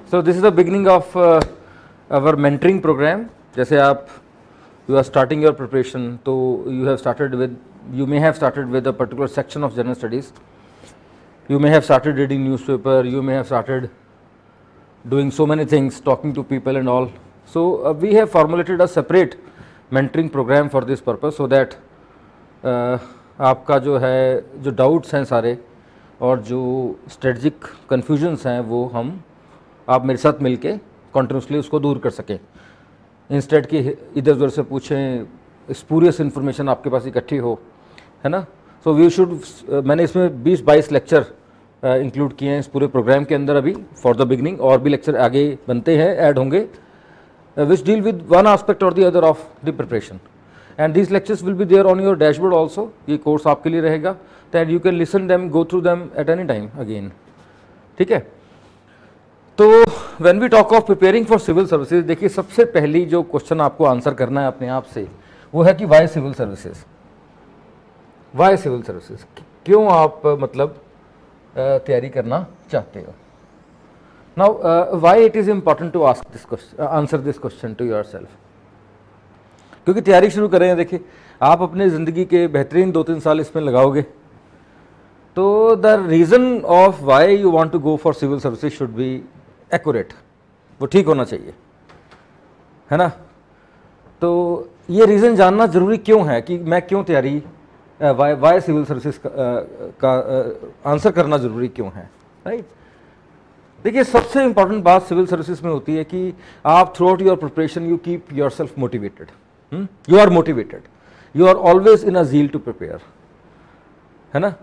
So this is the beginning of our mentoring program. जैसे आप you are starting your preparation, तो you may have started with a particular section of general studies. You may have started reading newspaper. You may have started doing so many things, talking to people and all. So we have formulated a separate mentoring program for this purpose, so that आपका जो है जो doubts हैं सारे और जो strategic confusions हैं वो आप मेरे साथ मिलके कॉन्टिन्यूसली उसको दूर कर सकें, इंस्टेड कि इधर उधर से पूछें, स्पूरियस इन्फॉर्मेशन आपके पास इकट्ठी हो, है ना. सो वी शुड, मैंने इसमें 20-22 लेक्चर इंक्लूड किए हैं इस पूरे प्रोग्राम के अंदर अभी फॉर द बिगनिंग. और भी लेक्चर आगे बनते हैं, ऐड होंगे, which deal with one aspect और the other of the preparation. And these lectures will be there on your dashboard also. ये कोर्स आपके लिए रहेगा, that you can listen them, go through them at any time again. ठीक है. तो when we talk of preparing for civil services, देखिए सबसे पहली जो क्वेश्चन आपको आंसर करना है अपने आप से वो है कि why civil services. Why civil services, क्यों आप मतलब तैयारी करना चाहते हो. Now why it is important to ask this question, answer this question to yourself. क्योंकि तैयारी शुरू करें, देखिए आप अपने ज़िंदगी के बेहतरीन 2-3 साल इसमें लगाओगे, तो the reason of why you want to go for civil services should be accurate. वो ठीक होना चाहिए, है ना. तो ये रीज़न जानना ज़रूरी क्यों है कि मैं क्यों तैयारी, वाई सिविल सर्विसेज का आंसर करना ज़रूरी क्यों है, राइट. देखिए सबसे इम्पॉर्टेंट बात सिविल सर्विसेज में होती है कि आप throughout your preparation you keep yourself motivated. You are motivated, you are always in a zeal to prepare, है ना.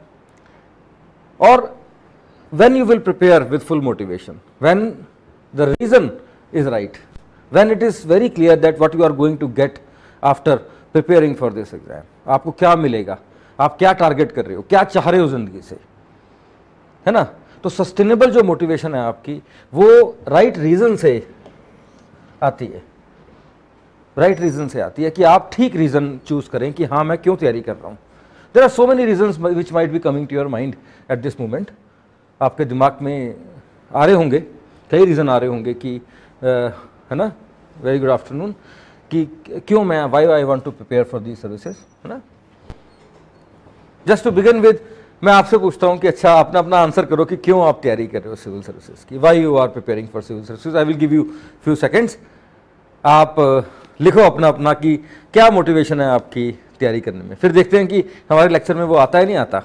और when you will prepare with full motivation, when the reason is right, when it is very clear that what you are going to get after preparing for this exam, आपको क्या मिलेगा, आप क्या target कर रहे हो, क्या चाह रहे हो ज़िंदगी से, है ना. तो सस्टेनेबल जो मोटिवेशन है आपकी वो राइट रीज़न से आती है, राइट रीज़न से आती है कि आप ठीक रीज़न चूज़ करें कि हाँ मैं क्यों तैयारी कर रहा हूँ. There are so many reasons which might be coming to your mind at this moment. आपके दिमाग में आ रहे होंगे, कई रीज़न आ रहे होंगे कि है ना. Very good afternoon. कि क्यों मैं, why I want to prepare for these services, है ना. जस्ट टू बिगिन विद, मैं आपसे पूछता हूँ कि अच्छा अपना अपना आंसर करो कि क्यों आप तैयारी कर रहे हो सिविल सर्विसेज की. Why you are preparing for civil services. I will give you few seconds. आप लिखो अपना अपना कि क्या मोटिवेशन है आपकी तैयारी करने में. फिर देखते हैं कि हमारे लेक्चर में वो आता है नहीं आता.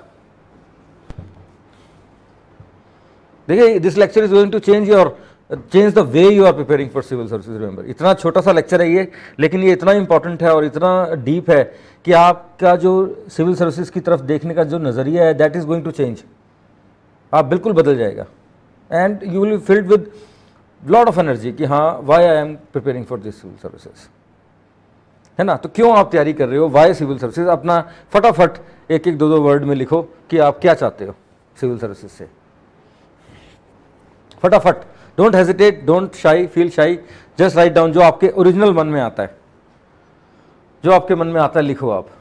देखिए this lecture is going to change the way you are preparing for civil services. Remember, इतना छोटा सा लेक्चर है ये, लेकिन ये इतना इंपॉर्टेंट है और इतना डीप है कि आपका जो सिविल सर्विसेज की तरफ देखने का जो नज़रिया है that is going to change. आप बिल्कुल बदल जाएगा and you will be filled with lot of energy कि हाँ why I am preparing for this civil services, है ना. तो क्यों आप तैयारी कर रहे हो, वाई सिविल सर्विसेज. अपना फटाफट 1-1, 2-2 वर्ड में लिखो कि आप क्या चाहते हो सिविल सर्विसेज से. फटाफट, don't hesitate, don't shy, feel shy, just write down जो आपके ओरिजिनल मन में आता है, जो आपके मन में आता है लिखो आप.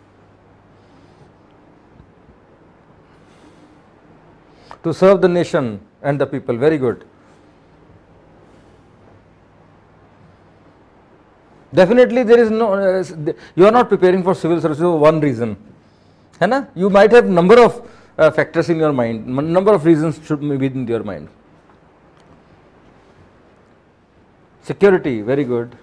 To serve the nation and the people. Very good. Definitely there is no, you are not preparing for civil services for one reason, है ना. You might have number of factors in your mind, number of reasons should be in your mind. Security, very good.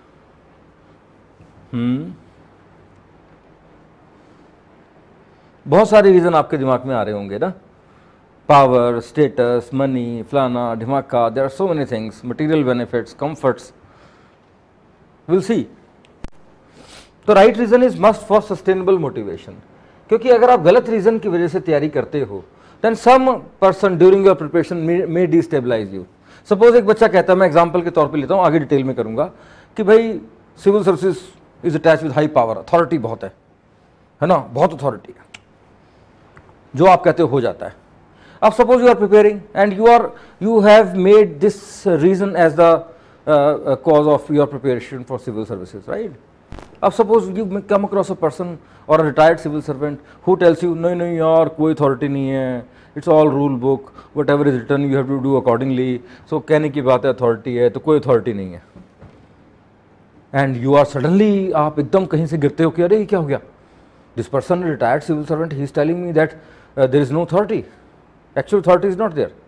बहुत सारे reason आपके दिमाग में आ रहे होंगे ना. पावर, स्टेटस, मनी, फलाना ढिमाका, there are so many things, material benefits, comforts. Will see. तो right reason is must for sustainable motivation. क्योंकि अगर आप गलत रीज़न की वजह से तैयारी करते हो then some person during your preparation may destabilise you. Suppose एक बच्चा कहता है, मैं एग्जांपल के तौर पे लेता हूँ, आगे डिटेल में करूँगा, कि भाई civil services is attach with high power, authority बहुत है ना, बहुत अथॉरिटी है, जो आप कहते हो जाता है. अब suppose you are preparing and you have made this reason as the cause of your preparation for civil services, right? अब suppose you come across a person और retired civil servant who tells you नहीं नहीं यार कोई अथॉरिटी नहीं है, it's all rule book, whatever is written you have to do accordingly, so कहने की बात है अथॉरिटी है तो कोई अथॉरिटी नहीं है, एंड यू आर सडनली आप एकदम कहीं से गिरते हो कि अरे ये क्या हो गया, this person retired civil servant he is telling me that there is no authority, actual authority is not there,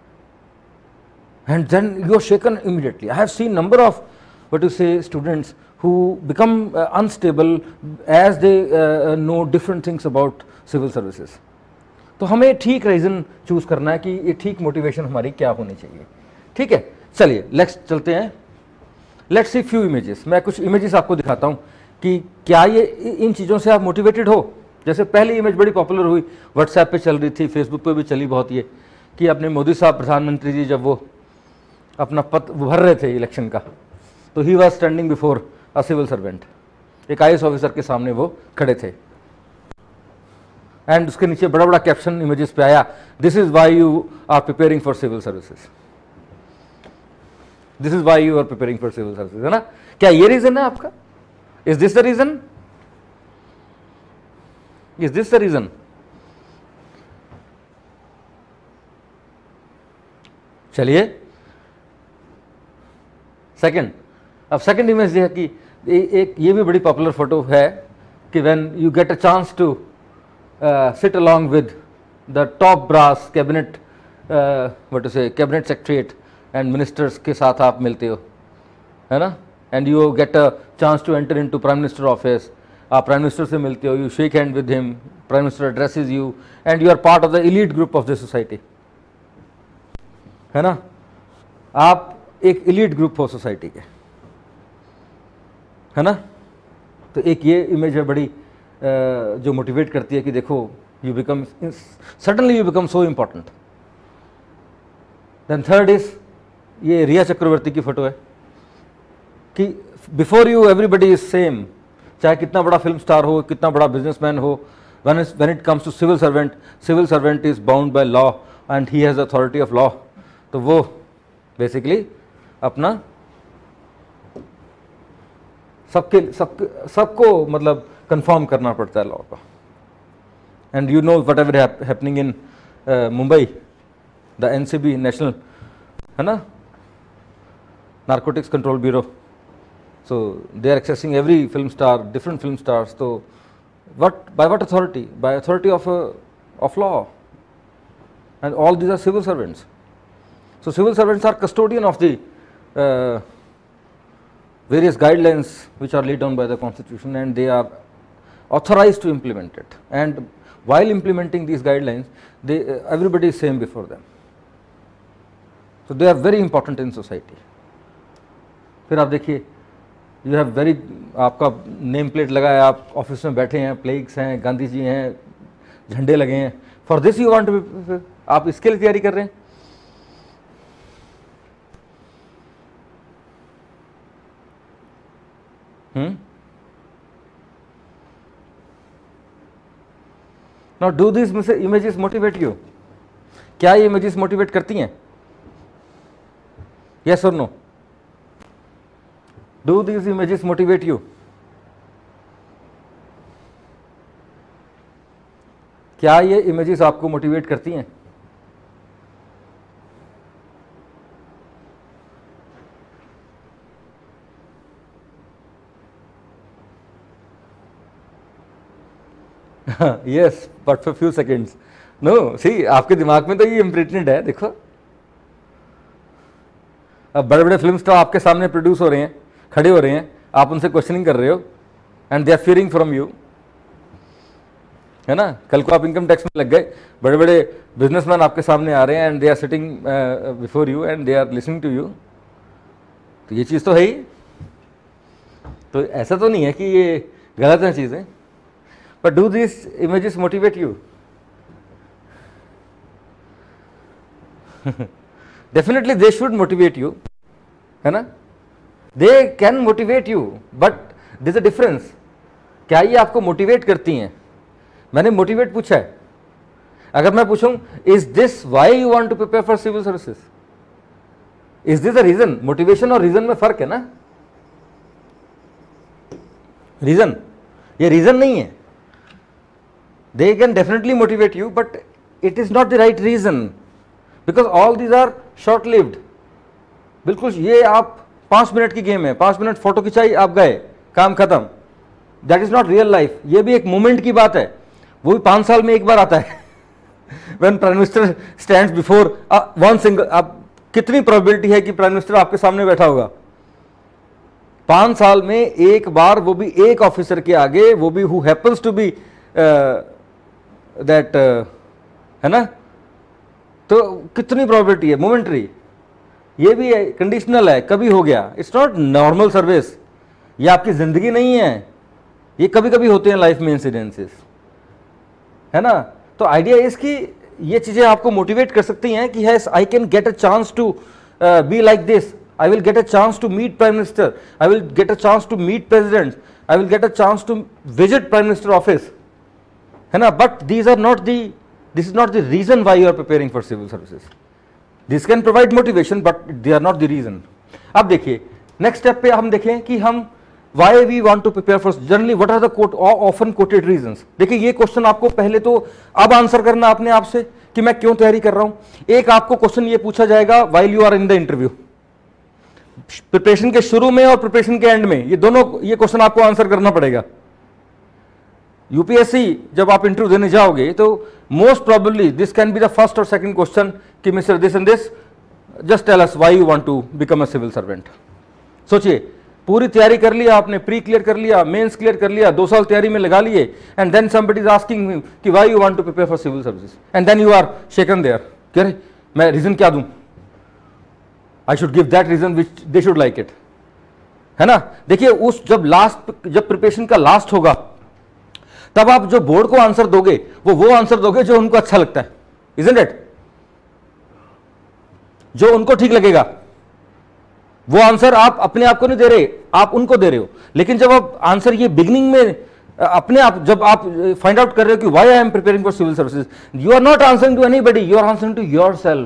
and then you are shaken immediately. I have seen number of what you say students who become unstable as they know different things about civil services. तो हमें ठीक reason choose करना है कि ये ठीक motivation हमारी क्या होनी चाहिए, ठीक है। चलिए नेक्स्ट चलते हैं, लेट्स सी फ्यू इमेजेस। मैं कुछ इमेजेस आपको दिखाता हूँ कि क्या ये इन चीज़ों से आप मोटिवेटेड हो। जैसे पहली इमेज बड़ी पॉपुलर हुई, व्हाट्सएप पे चल रही थी, फेसबुक पे भी चली बहुत ये, कि अपने मोदी साहब प्रधानमंत्री जी जब वो अपना पद भर रहे थे इलेक्शन का, तो he was standing before a civil servant, एक IAS ऑफिसर के सामने वो खड़े थे, एंड उसके नीचे बड़ा बड़ा कैप्शन इमेजेस पे आया, this is why you are preparing for civil services, this is why you are preparing for civil services, है ना। क्या ये रीजन है आपका? Is this the reason? Is this the reason? चलिए सेकंड, अब सेकंड इमेज है कि एक ये भी बड़ी पॉपुलर फोटो है कि when you get a chance to sit along with the top brass cabinet, what to say cabinet secretariat and ministers के साथ आप मिलते हो, है ना, and you get a chance to enter into prime minister office, आप prime minister से मिलते हो, you shake hand with him, prime minister addresses you and you are part of the elite group of the society, है ना, आप एक elite group हो society के, है ना। तो एक ये इमेज है बड़ी जो मोटिवेट करती है कि देखो you become suddenly you become so important. Then third is ये रिया चक्रवर्ती की फोटो है कि before you everybody is same, चाहे कितना बड़ा फिल्म स्टार हो, कितना बड़ा बिजनेसमैन हो, when it comes to civil servant is bound by law and he has authority of law. तो वो बेसिकली अपना सबको मतलब कंफर्म करना पड़ता है लॉ का, and you know whatever happening in Mumbai, the NCB national, है ना, narcotics control bureau, so they are accessing every film star, different film stars, तो by what authority? By authority of law, and all these are civil servants. So civil servants are custodian of the various guidelines which are laid down by the constitution, and they are authorized to implement it, and while implementing these guidelines they everybody is same before them, so they are very important in society. फिर आप देखिए you have very, आपका name plate लगा है, आप office में बैठे हैं, प्लेग्स हैं, गांधी जी हैं, झंडे लगे हैं, for this you want to be, आप इसके लिए तैयारी कर रहे हैं। Now do these images motivate you? क्या ये images motivate करती हैं? Yes or no? Do these images motivate you? क्या ये images आपको motivate करती हैं? Yes, but for few seconds. No, see, आपके दिमाग में तो ये इम्प्रिंटेड है। देखो अब बड़े बड़े फिल्म स्टार आपके सामने प्रोड्यूस हो रहे हैं, खड़े हो रहे हैं, आप उनसे क्वेश्चनिंग कर रहे हो, and they are fearing from you, है ना। कल को आप इनकम टैक्स में लग गए, बड़े बड़े बिजनेसमैन आपके सामने आ रहे हैं, and they are sitting before you and they are listening to you, तो ये चीज़ तो है ही। तो ऐसा तो नहीं है कि ये गलत है चीज़ें, but do these images motivate you? Definitely they should motivate you, है ना, they can motivate you, but there is a difference. क्या ये आपको मोटिवेट करती हैं? मैंने मोटिवेट पूछा है, अगर मैं पूछूं is this why you want to prepare for civil services, is this a reason? Motivation और रीजन में फर्क है ना। रीजन, ये रीजन नहीं है. They can definitely motivate you but it is not the right reason because all these are short lived. बिल्कुल ये आप 5 मिनट की गेम है, 5 मिनट फोटो खिंचाई आप गए, काम खत्म. That is not real life. ये भी एक मोमेंट की बात है, वो भी 5 साल में एक बार आता है. When prime minister stands before one single, आप कितनी प्रोबेबिलिटी है कि प्राइम मिनिस्टर आपके सामने बैठा होगा? 5 साल में एक बार, वो भी एक ऑफिसर के आगे, वो भी who happens to be that, है ना. तो कितनी प्रोबेबिलिटी है? मोमेंटरी. ये भी है, कंडीशनल है, कभी हो गया. It's not normal service. ये आपकी जिंदगी नहीं है, ये कभी कभी होते हैं लाइफ में इंसिडेंसेस, है ना. तो आइडिया इसकी ये चीजें आपको मोटिवेट कर सकती हैं कि yes I can get a chance to be like this, I will get a chance to meet prime minister, I will get a chance to meet president, I will get a chance to visit prime minister office, है ना. But this is not the reason why you are preparing for civil services. This can provide motivation but they are not the reason. अब देखिए next step पे हम देखें कि हम why we want to prepare for, generally what are the often quoted reasons. देखिए ये question आपको पहले तो अब आंसर करना अपने आप से कि मैं क्यों तैयारी कर रहा हूं. एक आपको क्वेश्चन ये पूछा जाएगा while you are in the interview, preparation के शुरू में और प्रिपरेशन के एंड में, ये दोनों ये क्वेश्चन आपको आंसर करना पड़ेगा. यूपीएससी जब आप इंटरव्यू देने जाओगे तो most probably this can be the first और सेकंड क्वेश्चन कि mister this and this, just tell us why you want to become a civil servant. सोचिए पूरी तैयारी कर लिया आपने, प्री क्लियर कर लिया, मेंस क्लियर कर लिया, 2 साल तैयारी में लगा लिए, and then somebody is asking you कि why you want to prepare for civil services, and then you are shaken there कि अरे मैं रीजन क्या दूं, I should give that reason which they should like it, है ना. देखिए उस जब प्रिपरेशन का लास्ट होगा तब आप जो बोर्ड को आंसर दोगे वो आंसर दोगे जो उनको अच्छा लगता है, इजंट इट, जो उनको ठीक लगेगा. वो आंसर आप अपने आप को नहीं दे रहे, आप उनको दे रहे हो. लेकिन जब आप आंसर ये बिगिनिंग में अपने आप जब आप फाइंड आउट कर रहे हो कि why I am preparing for civil services, you are not answering to anybody, you are answering to yourself,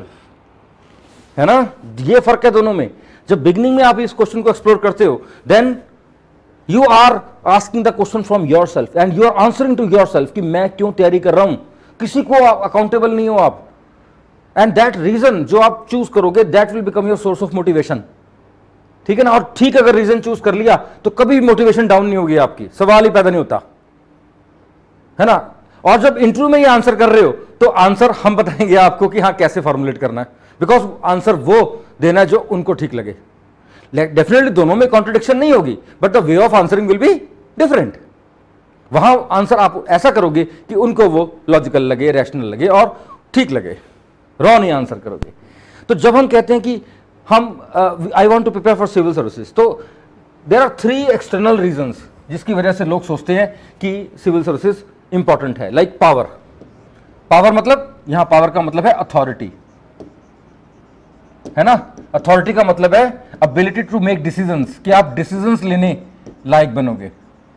है ना. ये फर्क है दोनों में. जब बिगिनिंग में आप इस क्वेश्चन को एक्सप्लोर करते हो then you are asking the question from yourself and you are answering to yourself कि मैं क्यों तैयारी कर रहा हूं. किसी को अकाउंटेबल नहीं हो आप. एंड दैट रीजन जो आप चूज करोगे that will become your source of motivation. ठीक है ना. और ठीक अगर रीजन चूज कर लिया तो कभी भी मोटिवेशन डाउन नहीं होगी आपकी, सवाल ही पैदा नहीं होता, है ना. और जब इंटरव्यू में ये आंसर कर रहे हो तो आंसर हम बताएंगे आपको कि हाँ कैसे फॉर्मुलेट करना है, बिकॉज आंसर वो देना है जो उनको ठीक लगे. डेफिनेटली दोनों में कॉन्ट्रडिक्शन नहीं होगी but the way of answering will be different. वहां आंसर आप ऐसा करोगे कि उनको वो लॉजिकल लगे, रैशनल लगे और ठीक लगे, रॉ नहीं आंसर करोगे. तो जब हम कहते हैं कि हम I want to prepare for civil services, तो देर आर 3 एक्सटर्नल रीजंस जिसकी वजह से लोग सोचते हैं कि सिविल सर्विसेज इंपॉर्टेंट है. Like power. पावर मतलब यहां पावर का मतलब है अथॉरिटी, है ना. अथॉरिटी का मतलब है एबिलिटी टू मेक डिसीजंस, कि आप डिसीजंस लेने लायक बनोगे,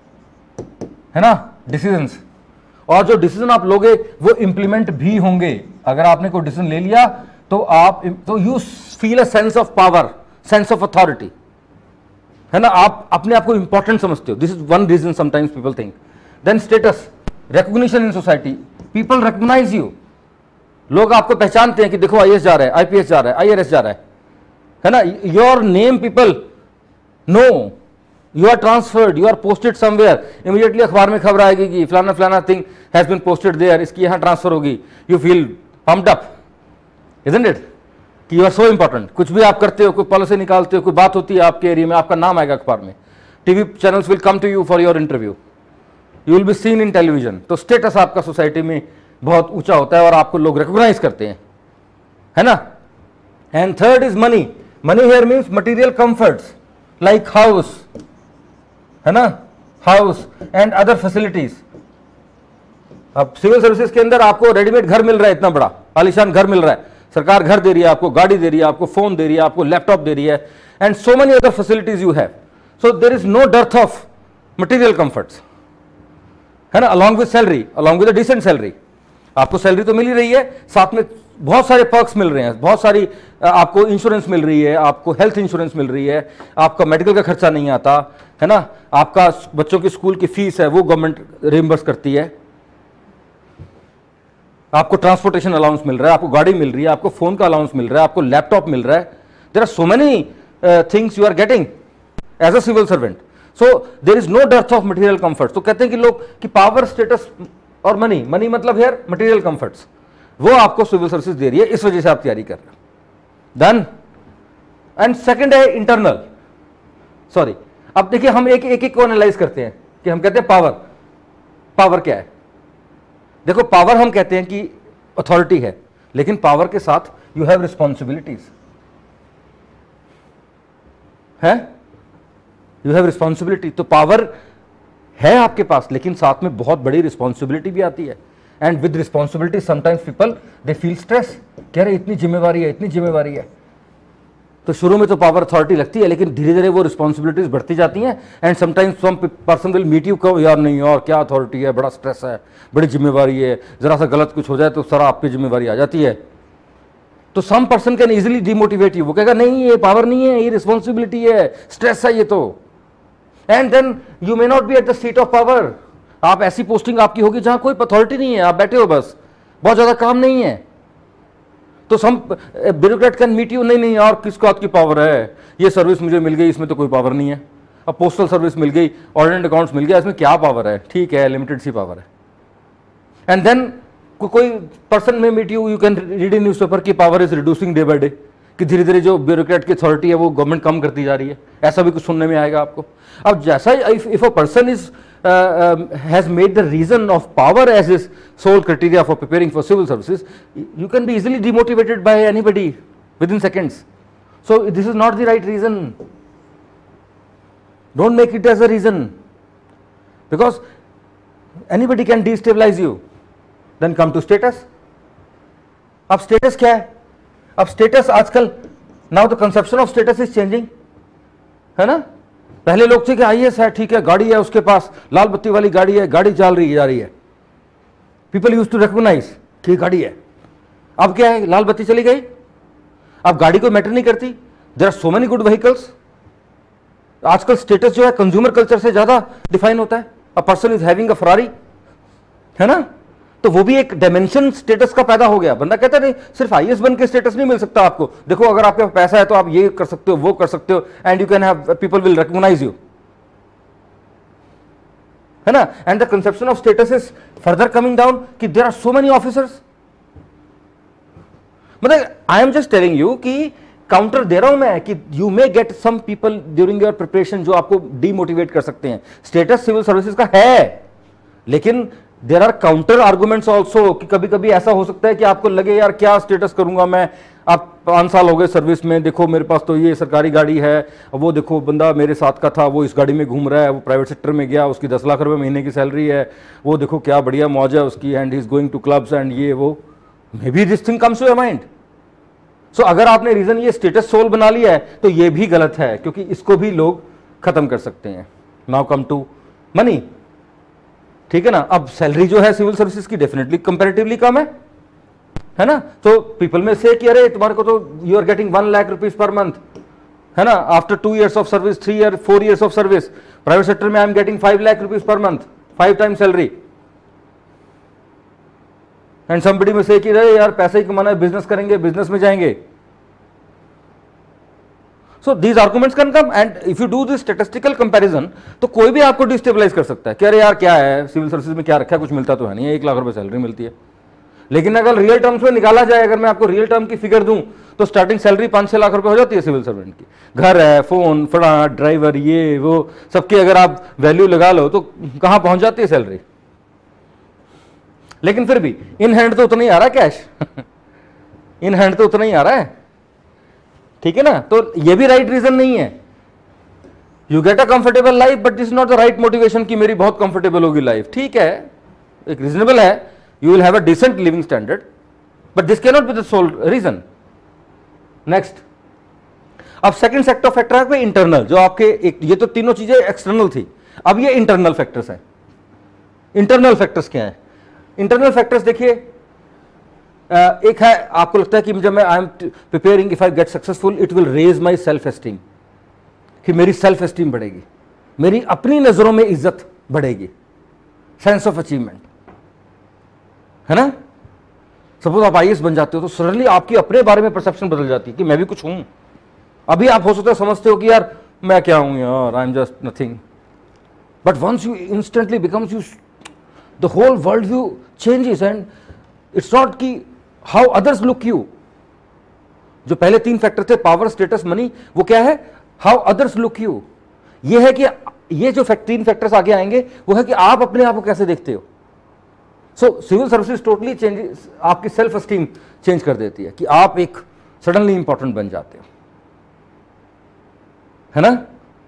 है ना. डिसीजंस, और जो डिसीजन आप लोगे वो इंप्लीमेंट भी होंगे. अगर आपने कोई डिसीजन ले लिया तो you feel a sense of power, sense of authority, है ना. आप अपने आप को इंपॉर्टेंट समझते हो. This is one reason sometimes people think. Then status, recognition in society, people recognize you, लोग आपको पहचानते हैं कि देखो आईएएस जा रहा है, आईपीएस जा रहा है, आईआरएस जा रहा है ना. Your name people know, you are transferred, you are posted somewhere, immediately अखबार में खबर आएगी कि फलाना फलाना thing has been posted there, इसकी यहां ट्रांसफर होगी. You feel pumped up, isn't it, कि यू आर सो इंपॉर्टेंट. कुछ भी आप करते हो, कोई पॉलिसी निकालते हो, कोई बात होती है आपके एरिया में, आपका नाम आएगा अखबार में, TV channels will come to you for your interview, you will be seen in television. तो स्टेटस आपका सोसाइटी में बहुत ऊंचा होता है और आपको लोग रिकॉग्नाइज करते हैं, है ना. And third is money. Money here means material comforts like house, है ना, हाउस एंड अदर फैसिलिटीज. अब सिविल सर्विसेज के अंदर आपको रेडीमेड घर मिल रहा है, इतना बड़ा आलीशान घर मिल रहा है, सरकार घर दे रही है आपको, गाड़ी दे रही है आपको, फोन दे रही है आपको, लैपटॉप दे रही है, and so many other facilities you have. So there is no dearth of material comforts, है ना. Along with salary, along with a decent salary, आपको सैलरी तो मिल ही रही है, साथ में बहुत सारे पर्क्स मिल रहे हैं, बहुत सारी आपको इंश्योरेंस मिल रही है, आपको हेल्थ इंश्योरेंस मिल रही है, आपका मेडिकल का खर्चा नहीं आता है ना, आपका बच्चों की स्कूल की फीस है वो गवर्नमेंट रिइंबर्स करती है, आपको ट्रांसपोर्टेशन अलाउंस मिल रहा है, आपको गाड़ी मिल रही है, आपको फोन का अलाउंस मिल रहा है, आपको लैपटॉप मिल रहा है. There are so many things you are getting as a civil servant. So there is no depth of material comfort. तो कहते हैं कि लोग कि पावर, स्टेटस और मनी, मनी मतलब हियर मटेरियल कंफर्ट्स, वो आपको सिविल सर्विसेज दे रही है, इस वजह से आप तैयारी कर रहे हो. डन. एंड सेकंड है इंटरनल. सॉरी, अब देखिए हम एक एक को एनालाइज करते हैं कि हम कहते हैं पावर. पावर क्या है? देखो, पावर हम कहते हैं कि अथॉरिटी है, लेकिन पावर के साथ यू हैव रिस्पॉन्सिबिलिटीज है, यू हैव रिस्पॉन्सिबिलिटी. तो पावर है आपके पास, लेकिन साथ में बहुत बड़ी रिस्पॉन्सिबिलिटी भी आती है. And with responsibility sometimes people they feel stress, कह रहे इतनी जिम्मेवारी है, इतनी जिम्मेवारी है. तो शुरू में तो पावर अथॉरिटी लगती है, लेकिन धीरे धीरे वो रिस्पॉन्सिबिलिटीज बढ़ती जाती हैं. And sometimes some person will meet you, कहो यार नहीं और क्या अथॉरिटी है, बड़ा स्ट्रेस है, बड़ी जिम्मेवारी है, जरा सा गलत कुछ हो जाए तो सारा आपकी जिम्मेवारी आ जाती है. तो some person can easily demotivate you, वो कहेगा नहीं ये पावर नहीं है, ये रिस्पॉन्सिबिलिटी है, स्ट्रेस है ये तो. And then you may not be at the seat of power. आप ऐसी पोस्टिंग आपकी होगी जहां कोई अथॉरिटी नहीं है, आप बैठे हो बस, बहुत ज्यादा काम नहीं है. तो some bureaucrat can meet you, नहीं नहीं यार किस बात की पावर है, ये सर्विस मुझे मिल गई, इसमें तो कोई पावर नहीं है. अब पोस्टल सर्विस मिल गई, ऑर्डिनेट अकाउंट्स मिल गया, इसमें क्या पावर है, ठीक है लिमिटेड सी पावर है. एंड देन कोई person may meet you, you can read in newspaper की power is reducing day by day, कि धीरे धीरे जो ब्यूरोक्रेट की अथॉरिटी है वो गवर्नमेंट कम करती जा रही है, ऐसा भी कुछ सुनने में आएगा आपको. अब जैसा if a person is has made the reason of power as his sole criteria for preparing for civil services, you can be easily demotivated by anybody within seconds. So this is not the right reason. Don't make it as a reason, because anybody can destabilize you. Then come to status. अब status क्या है? अब status आजकल, now the conception of status is changing, है ना. पहले लोग थे कि आईएएस है, ठीक है, गाड़ी है उसके पास, लाल बत्ती वाली गाड़ी है, गाड़ी चल रही जा रही है, पीपल यूज टू रिकॉग्नाइज कि गाड़ी है. अब क्या है, लाल बत्ती चली गई, अब गाड़ी को मैटर नहीं करती. There are so many good vehicles. आजकल स्टेटस जो है कंज्यूमर कल्चर से ज्यादा डिफाइन होता है. A person is having a Ferrari, है ना, तो वो भी एक डायमेंशन स्टेटस का पैदा हो गया. बंदा कहता नहीं सिर्फ आईएएस बन के स्टेटस नहीं मिल सकता आपको, देखो अगर आपके पास पैसा है तो आप ये कर सकते हो, वो कर सकते हो, and you can have, people will recognize you, है ना. And the conception of status is further coming down कि there are so many officers. मतलब I am just telling you कि काउंटर दे रहा हूं मैं कि you may get some people during your preparation जो आपको डीमोटिवेट कर सकते हैं. स्टेटस सिविल सर्विसेज का है, लेकिन there are counter arguments also कि कभी कभी ऐसा हो सकता है कि आपको लगे यार क्या स्टेटस करूंगा मैं, आप 5 साल हो गए सर्विस में, देखो मेरे पास तो ये सरकारी गाड़ी है, वो देखो बंदा मेरे साथ का था वो इस गाड़ी में घूम रहा है, वो प्राइवेट सेक्टर में गया, उसकी 10 लाख रुपए महीने की सैलरी है, वो देखो क्या बढ़िया मौज है उसकी, and he is going to clubs and ये वो, maybe this thing comes to your mind. So अगर आपने रीजन ये स्टेटस सोल बना लिया है तो ये भी गलत है, क्योंकि इसको भी लोग खत्म कर सकते हैं. नाउ कम टू मनी, ठीक है ना. अब सैलरी जो है सिविल सर्विसेज की डेफिनेटली कंपैरेटिवली कम है ना. तो पीपल में से कि अरे तुम्हारे को तो you are getting 1 lakh rupees per month, है ना, after 2 years of service, 3 year 4 years of service. Private sector में I am getting 5 lakh rupees per month, 5 times salary. And somebody में से कि अरे यार पैसे ही कमाना है, बिजनेस करेंगे, बिजनेस में जाएंगे. So these arguments can come, and if you do this statistical comparison, तो कोई भी आपको डिस्टेबलाइज कर सकता है कि अरे यार क्या है सिविल सर्विसेज में क्या रखा है, कुछ मिलता तो है नहीं, 1 लाख रुपए सैलरी मिलती है. लेकिन अगर रियल टर्म्स में निकाला जाए, अगर मैं आपको रियल टर्म की फिगर दूं तो स्टार्टिंग सैलरी 5-6 लाख रुपए हो जाती है सिविल सर्वेंट की. घर है, फोन, फड़ा, ड्राइवर, ये वो सबकी अगर आप वैल्यू लगा लो तो कहां पहुंच जाती है सैलरी. लेकिन फिर भी इन हैंड तो उतना ही आ रहा है कैश इन हैंड तो उतना ही आ रहा है, ठीक है ना. तो ये भी राइट रीजन नहीं है. You get a comfortable life but this is not the right motivation कि मेरी बहुत कंफर्टेबल होगी लाइफ. ठीक है, एक रीजनेबल है, you will have a decent living standard, but this can not be the sole reason. Next, अब second sector factor है इंटरनल, जो आपके एक, ये तो तीनों चीजें एक्सटर्नल थी, अब ये इंटरनल फैक्टर्स हैं. इंटरनल फैक्टर्स क्या है? इंटरनल फैक्टर्स देखिए, एक है आपको लगता है कि जब मैं I am preparing if I get successful it will raise my self esteem, कि मेरी सेल्फ एस्टीम बढ़ेगी, मेरी अपनी नजरों में इज्जत बढ़ेगी, सेंस ऑफ अचीवमेंट, है ना। सपोज आप आईएएस बन जाते हो तो सडनली आपकी अपने बारे में परसेप्शन बदल जाती है कि मैं भी कुछ हूं। अभी आप हो सकता है समझते हो कि यार मैं क्या हूं यार, I am just nothing, but once you instantly becomes you the whole world view changes and it's not कि हाउ अदर्स लुक यू। जो पहले 3 फैक्टर थे पावर, स्टेटस, मनी, वो क्या है, हाउ अदर्स लुक यू। ये है कि ये जो 3 फैक्टर्स आगे आएंगे वो है कि आप अपने आप को कैसे देखते हो। So civil services totally change, आपकी सेल्फ एस्टीम चेंज कर देती है कि आप एक सडनली इंपॉर्टेंट बन जाते हो, है ना।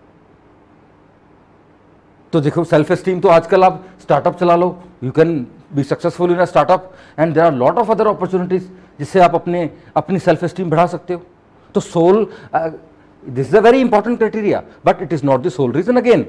तो देखो सेल्फ एस्टीम तो आजकल आप स्टार्टअप चला लो, you can be successful in a startup and there are lot of other opportunities जिससे आप अपनी सेल्फ एस्टीम बढ़ा सकते हो। तो sole, this is a very important criteria but it is not the sole reason again.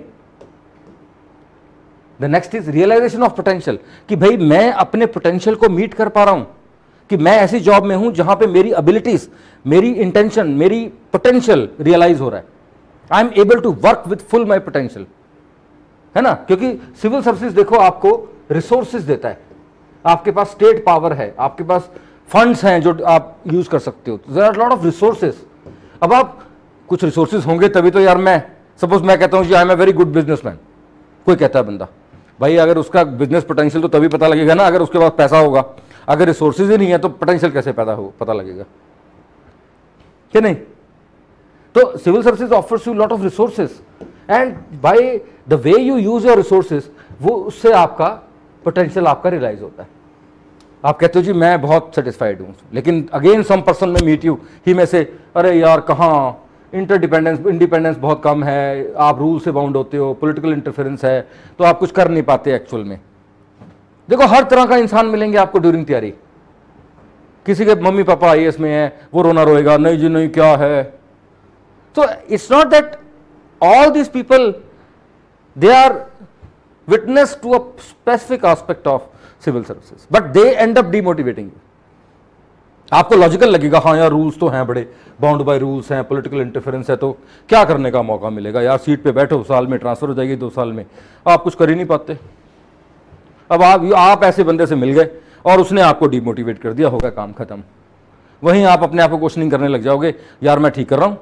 The next is realization of potential, कि भाई मैं अपने पोटेंशियल को मीट कर पा रहा हूं, कि मैं ऐसी जॉब में हूं जहां पे मेरी एबिलिटीज, मेरी इंटेंशन, मेरी पोटेंशियल रियलाइज हो रहा है, I am able to work with full my potential, है ना। क्योंकि सिविल सर्विसेज देखो आपको रिसोर्सेज देता है, आपके पास स्टेट पावर है, आपके पास फंड्स हैं जो आप यूज कर सकते हो, there are lot of resources. अब आप कुछ रिसोर्सेज होंगे तभी तो यार, मैं सपोज मैं कहता हूं कि I am a very good businessman, कोई कहता है बंदा भाई अगर उसका बिजनेस पोटेंशियल तो तभी पता लगेगा ना अगर उसके पास पैसा होगा, अगर रिसोर्सेज ही नहीं है तो पोटेंशियल कैसे पता लगेगा, कि नहीं। तो civil services offers you lot of resources and by the way you use your resources वो उससे आपका पोटेंशियल आपका रियलाइज होता है। आप कहते हो जी मैं बहुत सेटिस्फाइड हूं, लेकिन again some person may meet you, he may say अरे यार कहाँ, इंडिपेंडेंस बहुत कम है, आप रूल से बाउंड होते हो, पॉलिटिकल इंटरफेरेंस है, तो आप कुछ कर नहीं पाते एक्चुअल में। देखो हर तरह का इंसान मिलेंगे आपको ड्यूरिंग तैयारी, किसी के मम्मी पापा आईएएस में है, वो रोना रोएगा नहीं जी नहीं क्या है। तो it's not that all these people they are witness to a specific aspect of civil services but they end up demotivating you. आपको लॉजिकल लगेगा हाँ यार रूल्स तो हैं बड़े, बाउंड बाय रूल्स हैं, पॉलिटिकल इंटरफेरेंस है, तो क्या करने का मौका मिलेगा यार, सीट पे बैठो, साल में ट्रांसफर हो जाएगी, 2 साल में आप कुछ कर ही नहीं पाते। अब आप ऐसे बंदे से मिल गए और उसने आपको डिमोटिवेट कर दिया, होगा काम खत्म। वहीं आप अपने आप को क्वेश्चनिंग करने लग जाओगे यार मैं ठीक कर रहा हूं,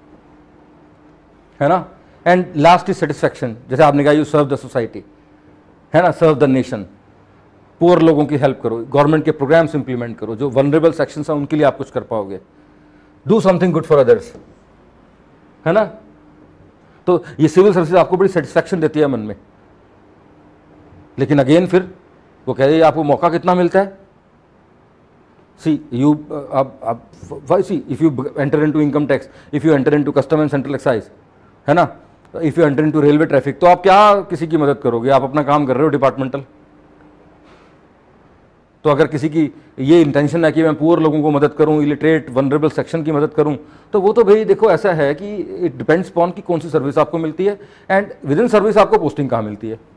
है ना। एंड लास्ट इज सेटिस्फैक्शन, जैसे आपने कहा यू सर्व द सोसाइटी, है ना, सर्व द नेशन, पुअर लोगों की हेल्प करो, गवर्नमेंट के प्रोग्राम्स इंप्लीमेंट करो, जो वनरेबल सेक्शंस हैं उनके लिए आप कुछ कर पाओगे, do something good for others, है ना। तो ये सिविल सर्विसेज आपको बड़ी सेटिस्फैक्शन देती है मन में। लेकिन अगेन फिर वो कह रही है आपको मौका कितना मिलता है, see you see if you enter into income tax, if you enter into custom and central excise, है ना, if you enter into railway traffic, तो आप क्या किसी की मदद करोगे, आप अपना काम कर रहे हो डिपार्टमेंटल। तो अगर किसी की ये इंटेंशन है कि मैं पुअर लोगों को मदद करूं, इलिटरेट वनरेबल सेक्शन की मदद करूं, तो वो तो भाई देखो ऐसा है कि इट डिपेंड्स अपॉन कि कौन सी सर्विस आपको मिलती है एंड विद इन सर्विस आपको पोस्टिंग कहाँ मिलती है।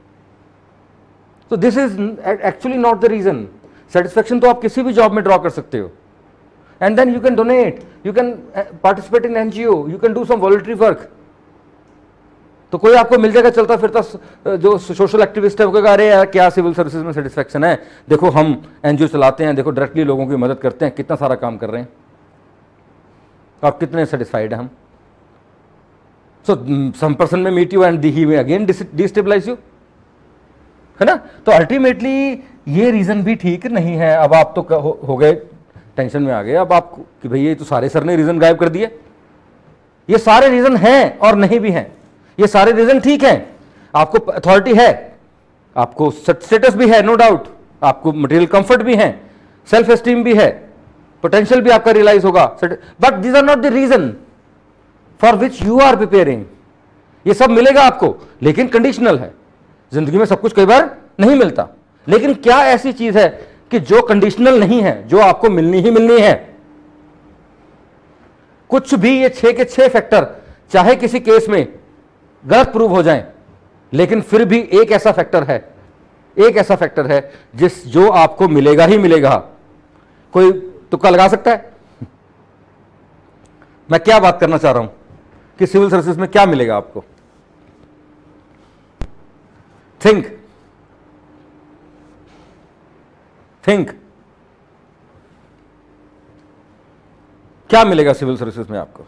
तो this is actually not the reason. Satisfaction तो आप किसी भी जॉब में ड्रॉ कर सकते हो and then you can donate, you can participate in NGO, you can do some voluntary work. तो कोई आपको मिल जाएगा चलता फिरता जो सोशल एक्टिविस्ट है वो कहेगा अरे यार क्या सिविल सर्विसेज में सेटिस्फेक्शन है, देखो हम एनजीओ चलाते हैं, देखो डायरेक्टली लोगों की मदद करते हैं, कितना सारा काम कर रहे हैं, आप कितने सेटिस्फाइड हैं हम। So some person may meet you and he may again destabilise you, है ना। तो अल्टीमेटली ये रीजन भी ठीक नहीं है। अब आप तो हो गए टेंशन में आ गए, अब आप कि भाई ये तो सारे सर ने रीजन गायब कर दिए। ये सारे रीजन हैं और नहीं भी हैं, ये सारे रीजन ठीक हैं, आपको अथॉरिटी है, आपको स्टेटस भी है नो डाउट, आपको मटेरियल कंफर्ट भी है, सेल्फ एस्टीम भी है, पोटेंशियल भी आपका रियलाइज होगा, but these are not the reason for which you are preparing. ये सब मिलेगा आपको लेकिन कंडीशनल है। जिंदगी में सब कुछ कई बार नहीं मिलता, लेकिन क्या ऐसी चीज है कि जो कंडीशनल नहीं है, जो आपको मिलनी ही मिलनी है। कुछ भी ये 6 के 6 फैक्टर चाहे किसी केस में गलत प्रूव हो जाएं, लेकिन फिर भी एक ऐसा फैक्टर है जो आपको मिलेगा ही मिलेगा। कोई तुक्का लगा सकता है? मैं क्या बात करना चाह रहा हूं कि सिविल सर्विसेज में क्या मिलेगा आपको? थिंक क्या मिलेगा सिविल सर्विसेज में आपको?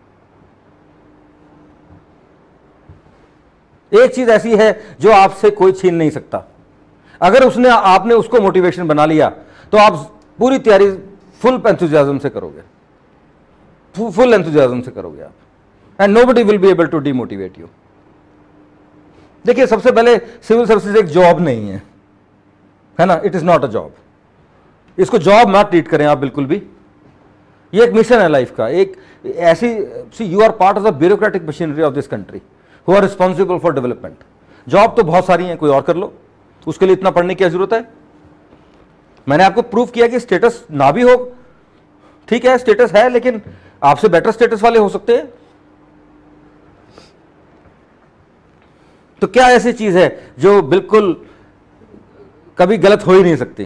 एक चीज ऐसी है जो आपसे कोई छीन नहीं सकता। अगर आपने उसको मोटिवेशन बना लिया तो आप पूरी तैयारी फुल एंथुजियाज्म से करोगे, फुल एंथुजियाज्म से करोगे आप, and nobody will be able to demotivate you. देखिए, सबसे पहले सिविल सर्विसेज एक जॉब नहीं है ना, it is not a job. इसको जॉब मत ट्रीट करें आप बिल्कुल भी। ये एक मिशन है लाइफ का, एक ऐसी, you are part of the bureaucratic machinery of this country who are responsible for development. Job तो बहुत सारी हैं, कोई और कर लो, उसके लिए इतना पढ़ने की जरूरत है? मैंने आपको प्रूव किया कि स्टेटस ना भी हो, ठीक है, स्टेटस है, लेकिन आपसे बेटर स्टेटस वाले हो सकते हैं। तो क्या ऐसी चीज है जो बिल्कुल कभी गलत हो ही नहीं सकती?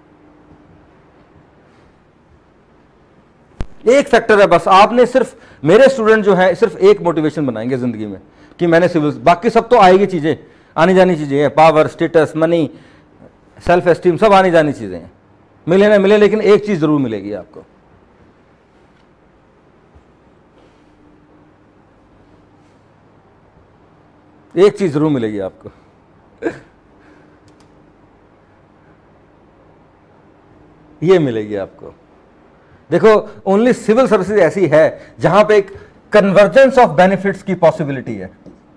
एक फैक्टर है बस, आपने सिर्फ, मेरे स्टूडेंट जो है सिर्फ एक मोटिवेशन बनाएंगे जिंदगी में कि मैंने सिविल, बाकी सब तो आएगी चीजें, आनी जानी चीजें हैं, power, status, money, self esteem, सब आनी जानी चीजें हैं, मिले ना मिले, लेकिन एक चीज जरूर मिलेगी आपको। एक चीज जरूर मिलेगी आपको। ये मिलेगी आपको। देखो, ओनली सिविल सर्विसेज ऐसी है जहां पे एक कन्वर्जेंस ऑफ बेनिफिट्स की पॉसिबिलिटी है।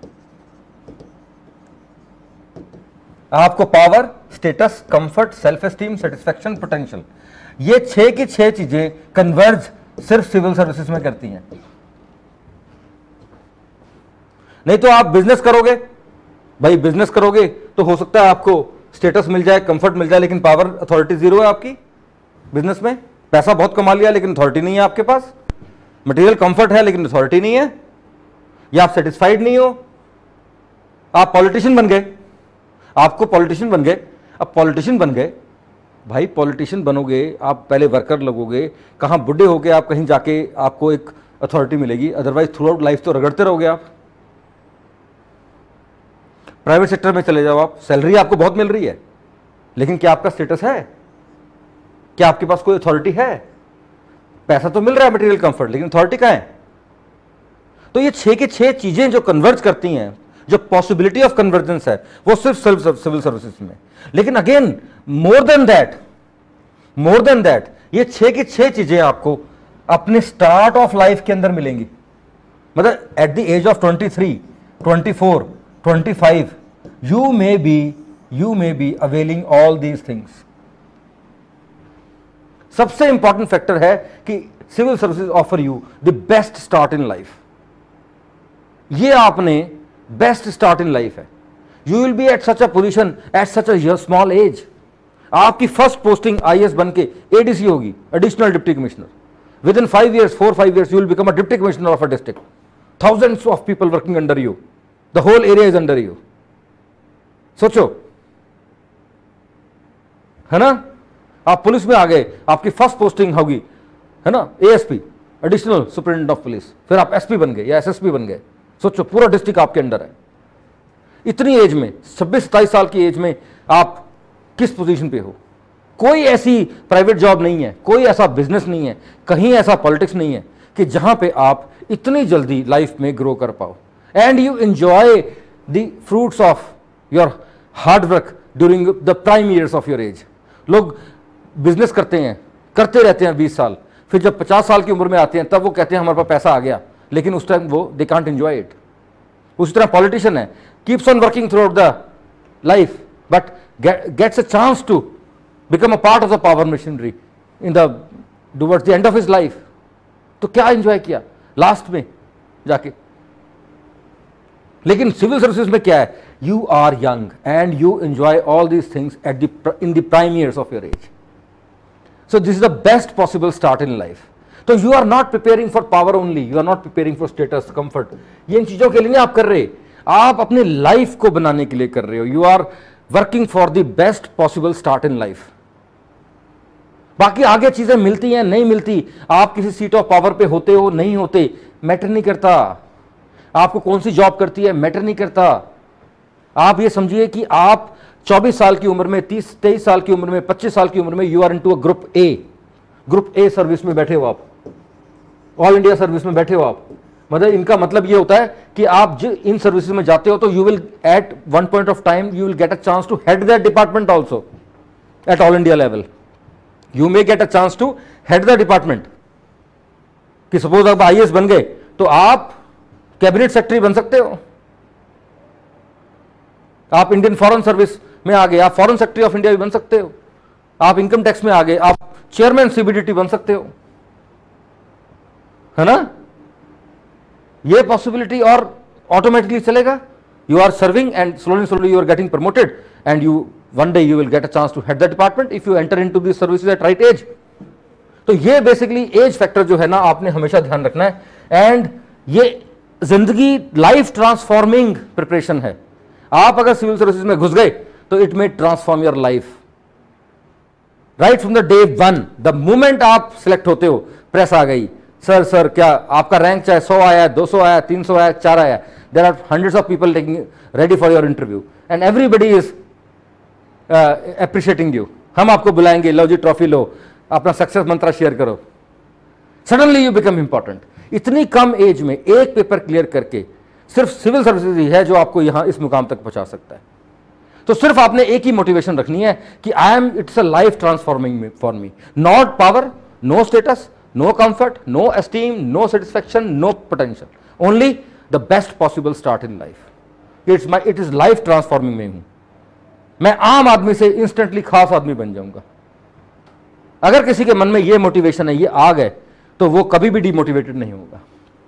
आपको power, status, comfort, self esteem, satisfaction, potential, ये 6 की 6 चीजें कन्वर्ज सिर्फ सिविल सर्विसेज में करती हैं। नहीं तो आप बिजनेस करोगे भाई, बिजनेस करोगे तो हो सकता है आपको स्टेटस मिल जाए, कंफर्ट मिल जाए, लेकिन पावर, अथॉरिटी जीरो है आपकी बिजनेस में। पैसा बहुत कमा लिया लेकिन अथॉरिटी नहीं है आपके पास, मटेरियल कंफर्ट है लेकिन अथॉरिटी नहीं है, या आप सेटिस्फाइड नहीं हो। आप पॉलिटिशियन बन गए, आपको पॉलिटिशियन बन गए, अब पॉलिटिशियन बन गए भाई, पॉलिटिशियन बनोगे आप, पहले वर्कर लगोगे, कहां बुढ़े होगे आप, कहीं जाके आपको एक अथॉरिटी मिलेगी, अदरवाइज थ्रू आउट लाइफ तो रगड़ते रहोगे आप। प्राइवेट सेक्टर में चले जाओ आप, सैलरी आपको बहुत मिल रही है, लेकिन क्या आपका स्टेटस है? क्या आपके पास कोई अथॉरिटी है? पैसा तो मिल रहा है, मटेरियल कंफर्ट, लेकिन अथॉरिटी कहां है? तो ये 6 की 6 चीजें जो कन्वर्ज करती हैं, जो पॉसिबिलिटी ऑफ कन्वर्जेंस है, वो सिर्फ सिविल सर्विसेज में। लेकिन अगेन, मोर देन दैट, ये 6 की 6 चीजें आपको अपने स्टार्ट ऑफ लाइफ के अंदर मिलेंगी। मतलब at the age of 23, 24, 25, you may be availing all these things. सबसे इंपॉर्टेंट फैक्टर है कि civil services offer you the best start in life. ये आपने बेस्ट स्टार्ट इन लाइफ है। You will be at such a position at such a small age. आपकी first posting IAS बन के ADC होगी, additional deputy commissioner. Within 5 years, 4-5 years, you will become a deputy commissioner of a district. Thousands of people working under you. The whole area is under you. सोचो, है ना? आप police में आ गए, आपकी फर्स्ट पोस्टिंग होगी, है ना, ASP, additional superintendent of police, फिर आप एसपी बन गए या एसएसपी बन गए। सोचो, पूरा डिस्ट्रिक्ट आपके अंडर है। इतनी एज में, 26-27 साल की एज में आप किस पोजीशन पे हो? कोई ऐसी प्राइवेट जॉब नहीं है, कोई ऐसा बिजनेस नहीं है, कहीं ऐसा पॉलिटिक्स नहीं है कि जहां पे आप इतनी जल्दी लाइफ में ग्रो कर पाओ, and you enjoy the fruits of your hard work during the prime years of your age. लोग बिजनेस करते रहते हैं 20 साल, फिर जब 50 साल की उम्र में आते हैं तब वो कहते हैं हमारे पास पैसा आ गया, लेकिन उस टाइम वो दे कांट एंजॉय इट। उसी तरह पॉलिटिशियन है, keeps on working throughout the life, but gets a chance to become a part of the power machinery towards the end of his life. तो क्या enjoy किया last में जाके? लेकिन civil services में क्या है? You are young and you enjoy all these things in the prime years of your age. So this is the best possible start in life. तो you are not preparing for power only, you are not preparing for status, comfort. ये इन चीजों के लिए नहीं आप कर रहे, आप अपने लाइफ को बनाने के लिए कर रहे हो. You are working for the best possible start in life. बाकी आगे चीजें मिलती हैं नहीं मिलती, आप किसी सीट ऑफ पावर पे होते हो नहीं होते, मैटर नहीं करता। आपको कौन सी जॉब करती है मैटर नहीं करता। आप ये समझिए कि आप 24 साल की उम्र में, 23 साल की उम्र में, 25 साल की उम्र में you are into a group A service में बैठे हो, आप ऑल इंडिया सर्विस में बैठे हो आप। मतलब इनका मतलब ये होता है कि आप जो इन सर्विसेज में जाते हो तो you will at one point of time you will get a chance to head that department also at all India level. You may get a chance to head the department. कि suppose आप IAS बन गए तो आप cabinet secretary बन सकते हो, आप इंडियन फॉरेन सर्विस में आ गए, आप फॉरेन सेक्रेटरी ऑफ इंडिया भी बन सकते हो, आप इनकम टैक्स में आ गए, आप चेयरमैन सीबीडीटी बन सकते हो, है ना। ये पॉसिबिलिटी और ऑटोमेटिकली चलेगा। You are serving and slowly you are getting promoted and you one day you will get a chance to head the department if you enter into this services at right age. तो ये basically age factor जो है ना, आपने हमेशा ध्यान रखना है। एंड ये जिंदगी लाइफ ट्रांसफॉर्मिंग प्रिपरेशन है। आप अगर सिविल सर्विसेज में घुस गए तो it may transform your life right from the day one. The moment आप सिलेक्ट होते हो, प्रेस आ गई, सर क्या आपका रैंक चाहे 100 आया, 200 आया, 300 आया, 4 आया, there are hundreds of people taking ready for your interview and everybody is appreciating you. हम आपको बुलाएंगे, लो जी ट्रॉफी लो, अपना सक्सेस मंत्र शेयर करो। Suddenly you become important. इतनी कम एज में एक पेपर क्लियर करके सिर्फ सिविल सर्विसेज ही है जो आपको यहां इस मुकाम तक पहुंचा सकता है। तो सिर्फ आपने एक ही मोटिवेशन रखनी है कि I am, it's a life transforming for me, not power, no status, no comfort, no esteem, no satisfaction, no potential, only the best possible start in life. It is life transforming में हूं मैं, आम आदमी से instantly खास आदमी बन जाऊंगा। अगर किसी के मन में ये मोटिवेशन है, ये आ गए, तो वो कभी भी डिमोटिवेटेड नहीं होगा।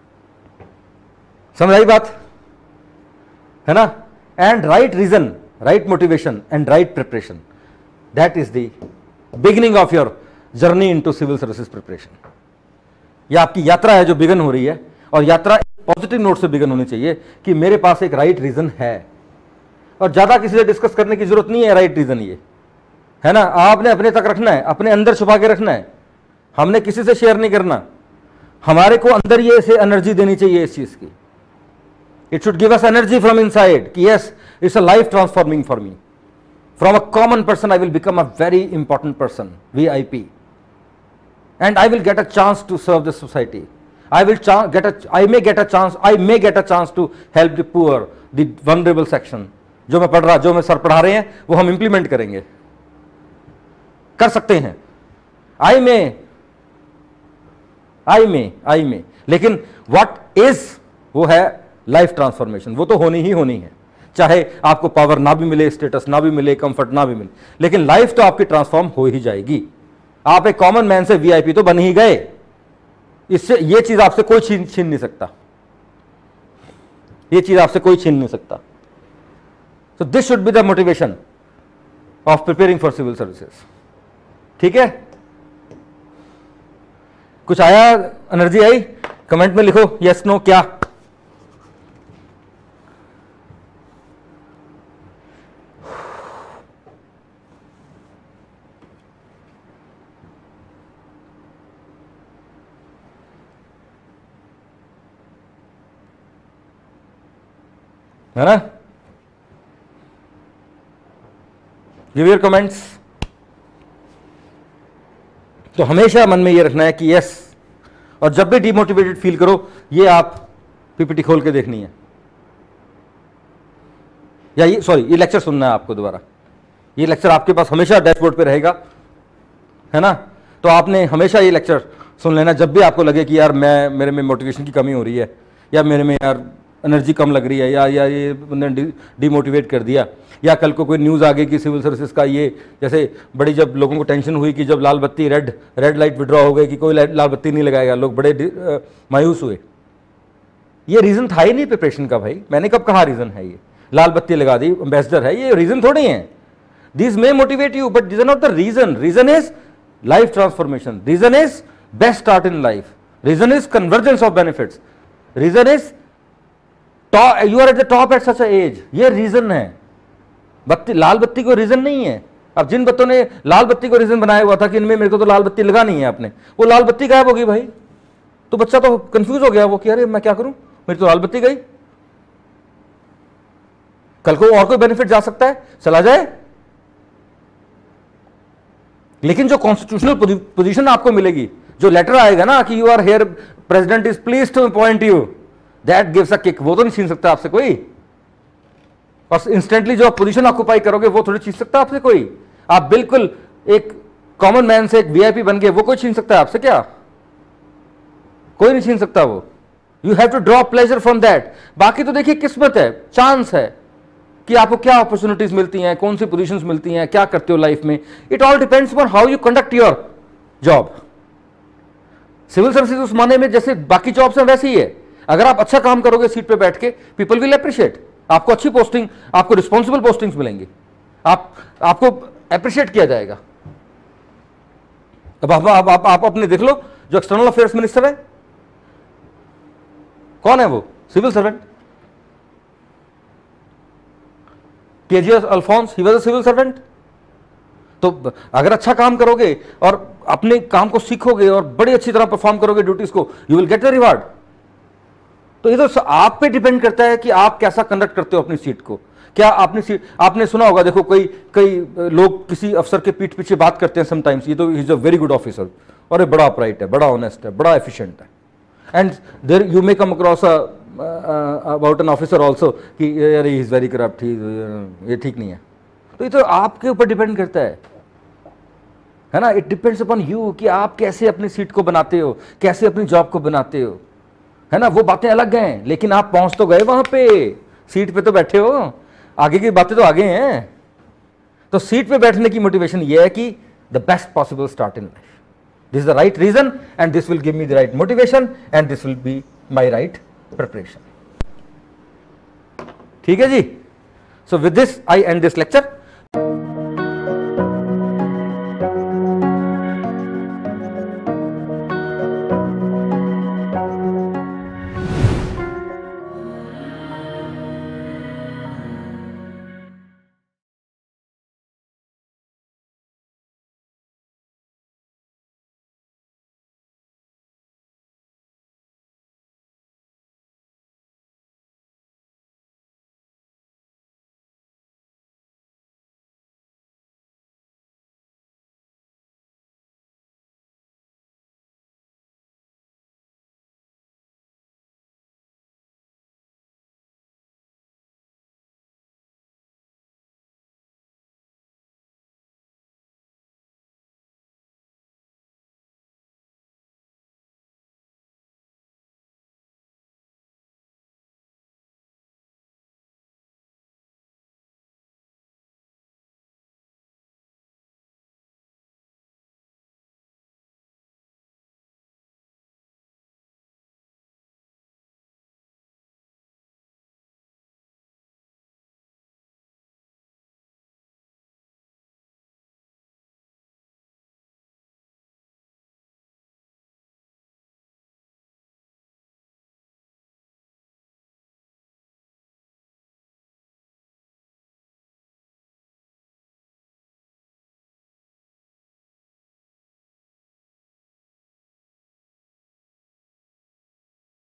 समझ आई बात, है ना। And right reason, right motivation and right preparation, that is the beginning of your journey into civil services preparation. यह आपकी यात्रा है जो बिगन हो रही है, और यात्रा पॉजिटिव नोट से बिगन होनी चाहिए कि मेरे पास एक राइट रीजन है, और ज्यादा किसी से डिस्कस करने की जरूरत नहीं है। राइट रीजन ये है ना, आपने अपने तक रखना है, अपने अंदर छुपा के रखना है, हमने किसी से शेयर नहीं करना। हमारे को अंदर ये से एनर्जी देनी चाहिए इस चीज की। It should give us energy from inside कि yes, it's a life transforming for me. From a common person I will become a very important person, VIP, and I will get a chance to serve the society. I may get a chance to help the poor, the vulnerable section. जो मैं पढ़ रहा, जो मैं sir पढ़ा रहे हैं वो हम इंप्लीमेंट करेंगे, कर सकते हैं। I may, लेकिन what is वो है लाइफ ट्रांसफॉर्मेशन, वो तो होनी ही होनी है। चाहे आपको पावर ना भी मिले, स्टेटस ना भी मिले, कंफर्ट ना भी मिले, लेकिन लाइफ तो आपकी ट्रांसफॉर्म हो ही जाएगी। आप एक कॉमन मैन से VIP तो बन ही गए। इससे ये चीज आपसे कोई छीन नहीं सकता, ये चीज आपसे कोई छीन नहीं सकता। So this should be the motivation of preparing for civil services. ठीक है, कुछ आया, एनर्जी आई? कमेंट में लिखो यस नो क्या। है ना, गिव योर कमेंट्स। तो हमेशा मन में ये रखना है कि यस, और जब भी डिमोटिवेटेड फील करो, ये आप PPT खोल के देखनी है, या ये लेक्चर सुनना है आपको दोबारा। ये लेक्चर आपके पास हमेशा डैशबोर्ड पे रहेगा, है ना। तो आपने हमेशा ये लेक्चर सुन लेना जब भी आपको लगे कि यार मेरे में मोटिवेशन की कमी हो रही है, या मेरे में यार एनर्जी कम लग रही है, या ये बंदे डिमोटिवेट कर दिया, या कल को कोई न्यूज़ आ गई कि सिविल सर्विसेज का ये, जैसे बड़ी जब लोगों को टेंशन हुई कि जब लाल बत्ती रेड लाइट विड्रॉ हो गई कि कोई लाल बत्ती नहीं लगाएगा, लोग बड़े मायूस हुए। ये रीज़न था ही नहीं प्रिपरेशन का भाई, मैंने कब कहा रीज़न है ये, लाल बत्ती लगा दी, एम्बेसडर है, ये रीज़न थोड़ी है। This may motivate you but this are not the reason. Reason is life transformation, reason is best start in life, reason is convergence of benefits, reason is you are at the top at such a age. ये reason है, लाल बत्ती कोई reason नहीं है। अब जिन बच्चों ने लाल बत्ती को रीजन बनाया हुआ था कि इनमें मेरे को तो लाल बत्ती लगा नहीं है आपने, वो लाल बत्ती गायब होगी भाई, तो बच्चा तो कंफ्यूज हो गया वो कि अरे मैं क्या करूं, मेरी तो लाल बत्ती गई, कल को और कोई बेनिफिट जा सकता है, चला जाए। लेकिन जो कॉन्स्टिट्यूशनल पोजीशन आपको मिलेगी, जो लेटर आएगा ना कि you are here, president is please to appoint you, that gives a kick, वो तो नहीं छीन सकता आपसे कोई। और इंस्टेंटली जो आप पोजीशन ऑक्यूपाई करोगे वो थोड़ी छीन सकता आपसे कोई। आप बिल्कुल एक कॉमन मैन से एक वीआईपी बन गए, वो कोई छीन सकता है आपसे क्या? कोई नहीं छीन सकता वो। You have to draw pleasure from that. बाकी तो देखिए किस्मत है, चांस है कि आपको क्या अपॉर्चुनिटीज मिलती हैं, कौन सी पोजीशंस मिलती हैं, क्या करते हो लाइफ में। It all depends upon how you conduct your job. Civil services उस माने में जैसे बाकी जॉब्स हैं वैसे ही है, अगर आप अच्छा काम करोगे सीट पे बैठ के, पीपल विल अप्रिशिएट, आपको अच्छी पोस्टिंग, आपको रिस्पॉन्सिबल पोस्टिंग्स मिलेंगी, आपको अप्रिशिएट किया जाएगा। अब आप अपने देख लो, जो एक्सटर्नल अफेयर्स मिनिस्टर है कौन है? वो civil servant. KGS Alphons, he was a civil servant. तो अगर अच्छा काम करोगे और अपने काम को सीखोगे और बड़ी अच्छी तरह परफॉर्म करोगे ड्यूटीज को, you will get the reward. तो ये तो आप पे डिपेंड करता है कि आप कैसा कंडक्ट करते हो अपनी सीट को। क्या आपने सुना होगा, देखो कई लोग किसी अफसर के पीठ पीछे बात करते हैं समटाइम्स, ये तो he is a very good officer, और ये बड़ा अपराइट है, बड़ा ऑनेस्ट है, बड़ा एफिशिएंट है, and there you may come across about an officer also कि अरे ही इज वेरी करप्ट, ये ठीक नहीं है। तो ये तो आपके ऊपर डिपेंड करता है ना। इट डिपेंड्स अपॉन यू कि आप कैसे अपनी सीट को बनाते हो, कैसे अपनी जॉब को बनाते हो, है ना। वो बातें अलग हैं, लेकिन आप पहुंच तो गए वहां पे, सीट पे तो बैठे हो, आगे की बातें तो आगे हैं। तो सीट पे बैठने की मोटिवेशन ये है कि the best possible start in life, this is the right reason and this will give me the right motivation and this will be my right preparation. ठीक है जी। So with this I end this lecture.